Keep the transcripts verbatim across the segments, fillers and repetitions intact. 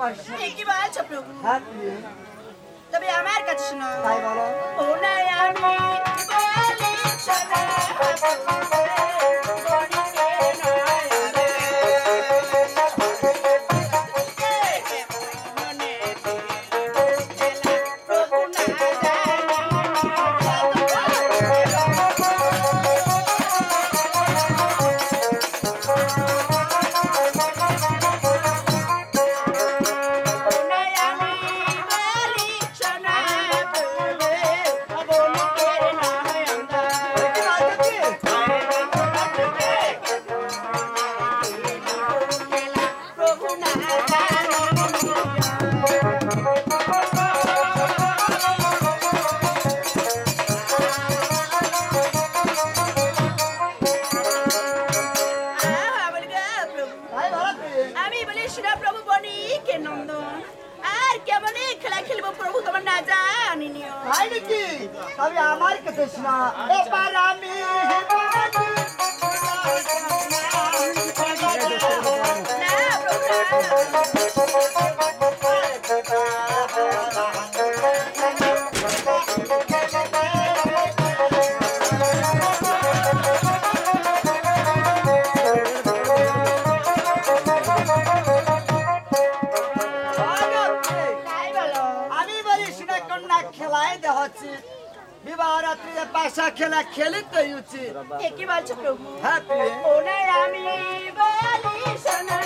কি বলছো প্রভু? হ্যাঁ তবে আমার কাছে শোনো। তাই বলো। ও নাই আমি বলি শোনো তবে আমার কাছে শোনা এবার আমি পাশা খেলা খেলে তো উচিত। কি বলছো প্রভু? হ্যাঁ আমি বলি শোনা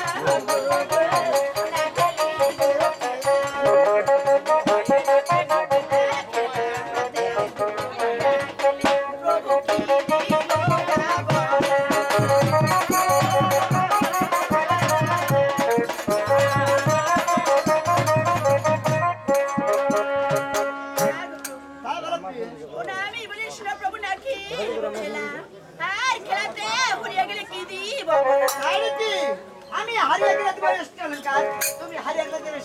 আমি হারিয়ে গেলে তুমি হারিয়ে গেলে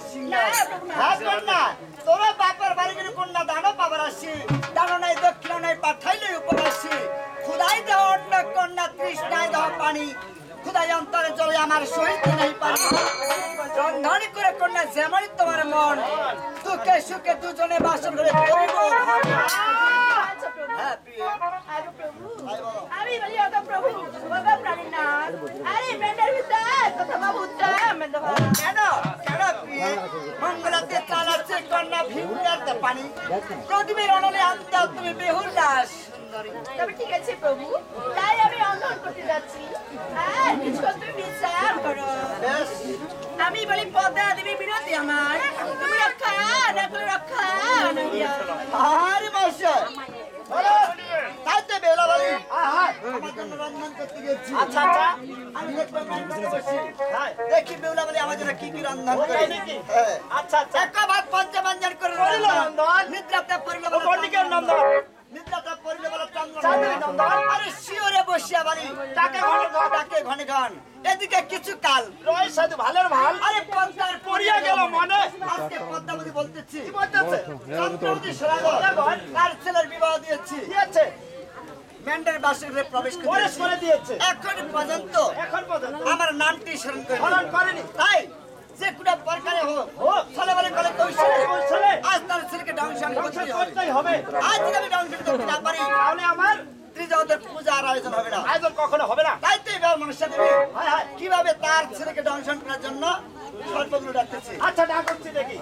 তোমার বাপের বাড়ি গেলে কন্যা দানো পাবার আসি দানো নাই দক্ষিণ নাই পাঠাইলে উপর আসি খুদাই দেহ অন্য কন্যা তৃষ্ণায় দেহ পানি খুদাই অন্তরে চলে আমার সহিত নাই পানি রন্ধনী করে কন্যা যেমনই তোমার মন দুঃখে সুখে দুজনে বাসন করে আমি বলি ওগো প্রভু ওগো প্রাণীনাথ আরে মেন্ডার ভিতর কথা বাবু কেন কেন মঙ্গলাতে চালাচ্ছে কন্যা ভিউরাতে পানি প্রদীপের অনলে আনতে তুমি বেহুর দাস তবে ঠিক আছে প্রভু তাই আমি অন্ধন করতে যাচ্ছি আর কিছু তুমি বিচার করো আমি বলি পদ্মা দেবী বিরতি আমার তুমি রক্ষা না করে রক্ষা আরে মাসা তাই তো বেলা বলি আমার জন্য রন্ধন করতে গেছি আচ্ছা আচ্ছা আমি দেখবো বসি দেখি বেলা বলি আমার জন্য কি কি রন্ধন করে আচ্ছা আচ্ছা এক ভাত পঞ্চমঞ্জন করে রন্ধন নিদ্রাতে পড়লে বলে পণ্ডিতের রন্ধন নিদ্রাতে পড়লে বলে চাঁদের রন্ধন আরে শিওরে বসিয়া বাড়ি তাকে ঘন ঘন তাকে ঘন ঘন এদিকে কিছু কাল রয় সাধু ভালোর ভাল আরে পদ্মার পড়িয়া গেল মনে আজকে পদ্মাবতী বলতেছি কি বলতেছে চন্দ্রবতী সরাগর আর ছেলের বিবাহ দিয়েছি দিয়েছে মেন্ডার বাসরে প্রবেশ করে দিয়েছে এখন পর্যন্ত এখন পর্যন্ত আমার নামটি স্মরণ করে স্মরণ করেনি তাই যে কোন প্রকারে হোক ছেলে বলে কলে কৌশলে আজ তার ছেলেকে ডাউনশন করতেই হবে আজ যদি আমি ডাউনশন করতে না পারি তাহলে আমার ত্রিজগতের পূজার আয়োজন হবে না আয়োজন কখনো হবে না তাই তো এবার মনুষ্য দেবী কিভাবে তার ছেলেকে ডাউনশন করার জন্য সর্বগুলো ডাকতেছি আচ্ছা ডাকছি দেখি